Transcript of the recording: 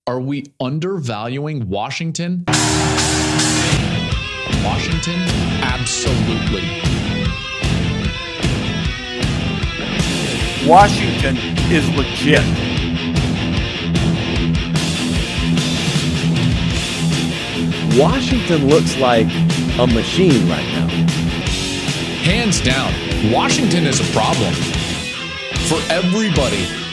Are we undervaluing Washington? Washington? Absolutely. Washington is legit. Washington looks like a machine right now. Hands down, Washington is a problem for everybody.